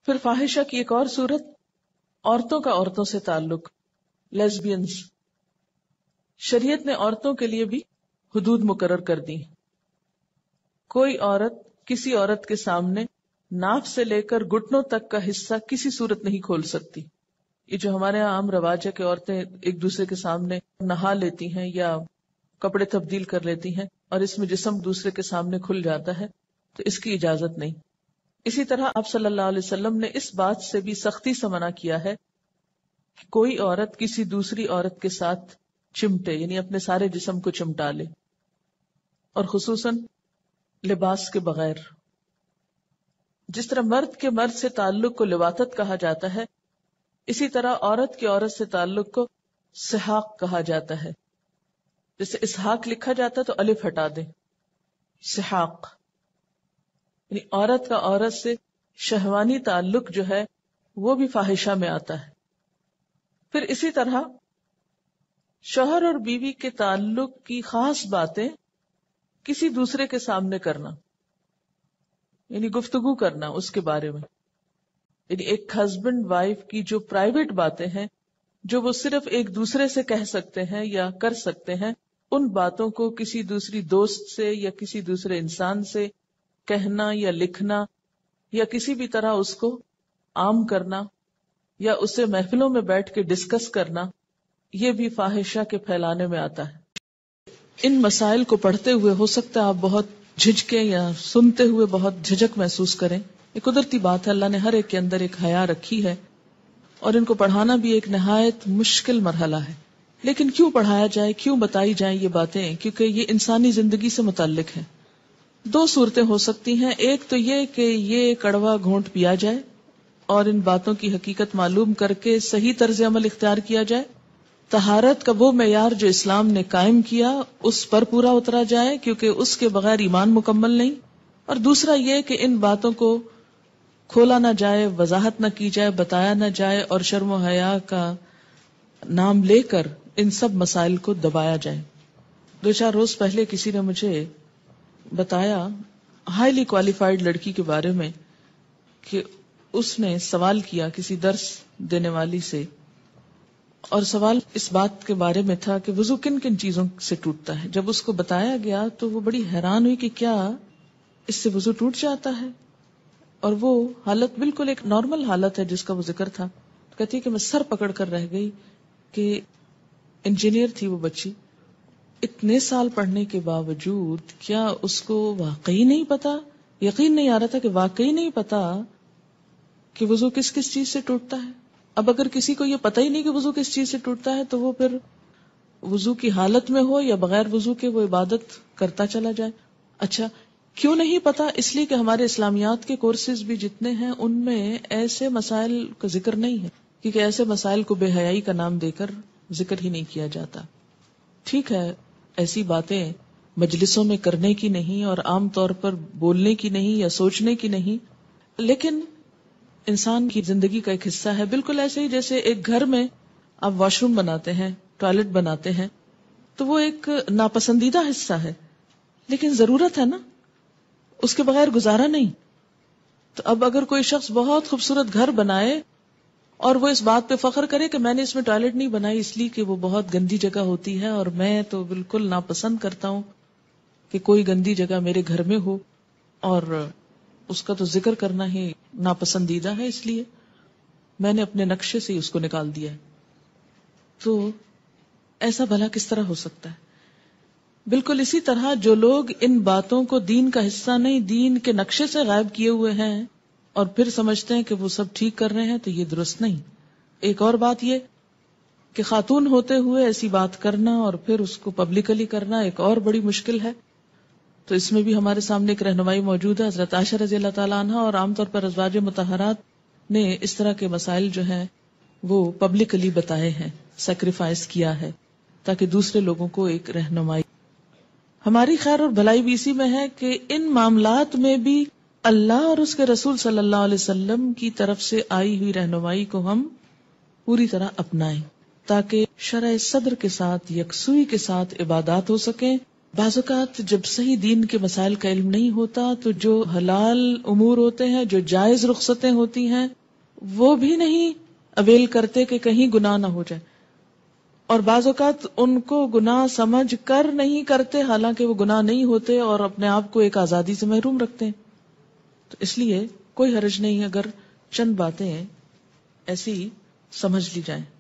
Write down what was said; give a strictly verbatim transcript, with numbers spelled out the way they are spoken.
پھر فاحشہ کی ایک اور صورت، عورتوں کا عورتوں سے تعلق، لیزبینز. شریعت نے عورتوں کے لیے بھی حدود مقرر کر دی. کوئی عورت کسی عورت کے سامنے ناف سے لے کر گھٹنوں تک کا حصہ کسی صورت نہیں کھول سکتی. یہ جو ہمارے یہاں عام رواج ہے کہ عورتیں ایک دوسرے کے سامنے نہا لیتی ہیں یا کپڑے تبدیل کر لیتی ہیں اور اس میں جسم دوسرے کے سامنے کھل جاتا ہے، تو اس کی اجازت نہیں. اسی طرح آپ صلی اللہ علیہ وسلم نے اس بات سے بھی سختی سے منع کیا ہے کہ کوئی عورت کسی دوسری عورت کے ساتھ چمٹے، یعنی اپنے سارے جسم کو چمٹا لے، اور خصوصاً لباس کے بغیر. جس طرح مرد کے مرد سے تعلق کو لواطت کہا جاتا ہے، اسی طرح عورت کے عورت سے تعلق کو سحاق کہا جاتا ہے. جیسے اسحاق لکھا جاتا ہے تو الف ہٹا دیں، سحاق. یعنی عورت کا عورت سے شہوانی تعلق جو ہے وہ بھی فاحشہ میں آتا ہے. پھر اسی طرح شوہر اور بیوی کے تعلق کی خاص باتیں کسی دوسرے کے سامنے کرنا، یعنی گفتگو کرنا اس کے بارے میں. یعنی ایک ہسبینڈ وائف کی جو پرائیویٹ باتیں ہیں جو وہ صرف ایک دوسرے سے کہہ سکتے ہیں یا کر سکتے ہیں، ان باتوں کو کسی دوسری دوست سے یا کسی دوسرے انسان سے کہنا یا لکھنا یا کسی بھی طرح اس کو عام کرنا یا اسے محفلوں میں بیٹھ کے ڈسکس کرنا، یہ بھی فاحشہ کے پھیلانے میں آتا ہے. ان مسائل کو پڑھتے ہوئے ہو سکتا ہے آپ بہت جھجکیں یا سنتے ہوئے بہت جھجک محسوس کریں. یہ قدرتی بات ہے، اللہ نے ہر ایک کے اندر ایک حیا رکھی ہے اور ان کو پڑھانا بھی ایک نہایت مشکل مرحلہ ہے. لیکن کیوں پڑھایا جائے، کیوں بتائی جائیں یہ باتیں؟ کیونکہ یہ انسانی زندگی سے متعلق ہے. دو صورتیں ہو سکتی ہیں. ایک تو یہ کہ یہ کڑوا گھونٹ پیا جائے اور ان باتوں کی حقیقت معلوم کر کے صحیح طرز عمل اختیار کیا جائے، طہارت کا وہ معیار جو اسلام نے قائم کیا اس پر پورا اترا جائے، کیونکہ اس کے بغیر ایمان مکمل نہیں. اور دوسرا یہ کہ ان باتوں کو کھولا نہ جائے، وضاحت نہ کی جائے، بتایا نہ جائے اور شرم و حیا کا نام لے کر ان سب مسائل کو دبایا جائے. دو چار روز پہلے کسی نے مجھے بتایا ہائیلی کوالیفائڈ لڑکی کے بارے میں کہ اس نے سوال کیا کسی درس دینے والی سے، اور سوال اس بات کے بارے میں تھا کہ وضو کن کن چیزوں سے ٹوٹتا ہے. جب اس کو بتایا گیا تو وہ بڑی حیران ہوئی کہ کیا اس سے وضو ٹوٹ جاتا ہے، اور وہ حالت بالکل ایک نارمل حالت ہے جس کا وہ ذکر تھا. کہتی ہے کہ میں سر پکڑ کر رہ گئی کہ انجینئر تھی وہ بچی، اتنے سال پڑھنے کے باوجود کیا اس کو واقعی نہیں پتا، یقین نہیں آ رہا تھا کہ واقعی نہیں پتا کہ وضو کس کس چیز سے ٹوٹتا ہے. اب اگر کسی کو یہ پتہ ہی نہیں کہ وضو کس چیز سے ٹوٹتا ہے تو وہ پھر وضو کی حالت میں ہو یا بغیر وضو کے وہ عبادت کرتا چلا جائے. اچھا کیوں نہیں پتا؟ اس لیے کہ ہمارے اسلامیات کے کورسز بھی جتنے ہیں ان میں ایسے مسائل کا ذکر نہیں ہے، کیونکہ ایسے مسائل کو بے حیائی کا نام دے کر ذکر ہی نہیں کیا جاتا. ٹھیک ہے، ایسی باتیں مجلسوں میں کرنے کی نہیں اور عام طور پر بولنے کی نہیں یا سوچنے کی نہیں، لیکن انسان کی زندگی کا ایک حصہ ہے. بالکل ایسے ہی جیسے ایک گھر میں آپ واش روم بناتے ہیں، ٹوائلٹ بناتے ہیں، تو وہ ایک ناپسندیدہ حصہ ہے لیکن ضرورت ہے نا، اس کے بغیر گزارا نہیں. تو اب اگر کوئی شخص بہت خوبصورت گھر بنائے اور وہ اس بات پہ فخر کرے کہ میں نے اس میں ٹوائلٹ نہیں بنائی اس لیے کہ وہ بہت گندی جگہ ہوتی ہے اور میں تو بالکل ناپسند کرتا ہوں کہ کوئی گندی جگہ میرے گھر میں ہو، اور اس کا تو ذکر کرنا ہی ناپسندیدہ ہے، اس لیے میں نے اپنے نقشے سے ہی اس کو نکال دیا ہے. تو ایسا بھلا کس طرح ہو سکتا ہے؟ بالکل اسی طرح جو لوگ ان باتوں کو دین کا حصہ نہیں، دین کے نقشے سے غائب کیے ہوئے ہیں اور پھر سمجھتے ہیں کہ وہ سب ٹھیک کر رہے ہیں، تو یہ درست نہیں. ایک اور بات یہ کہ خاتون ہوتے ہوئے ایسی بات کرنا اور پھر اس کو پبلکلی کرنا ایک اور بڑی مشکل ہے. تو اس میں بھی ہمارے سامنے ایک رہنمائی موجود ہے. حضرت عائشہ رضی اللہ تعالیٰ عنہ اور عام طور پر ازواج مطہرات نے اس طرح کے مسائل جو ہیں وہ پبلکلی بتائے ہیں، سیکریفائس کیا ہے تاکہ دوسرے لوگوں کو ایک رہنمائی. ہماری خیر اور بھلائی بھی اسی میں ہے کہ ان معاملات میں بھی اللہ اور اس کے رسول صلی اللہ علیہ وسلم کی طرف سے آئی ہوئی رہنمائی کو ہم پوری طرح اپنائیں تاکہ شرع صدر کے ساتھ یکسوئی کے ساتھ عبادات ہو سکیں، بعض اوقات جب صحیح دین کے مسائل کا علم نہیں ہوتا تو جو حلال امور ہوتے ہیں، جو جائز رخصتیں ہوتی ہیں، وہ بھی نہیں اویل کرتے کہ کہیں گناہ نہ ہو جائے، اور بعض اوقات ان کو گناہ سمجھ کر نہیں کرتے حالانکہ وہ گناہ نہیں ہوتے اور اپنے آپ کو ایک آزادی سے محروم رکھتے ہیں. تو اس لیے کوئی حرج نہیں اگر چند باتیں ایسی سمجھ لی جائیں.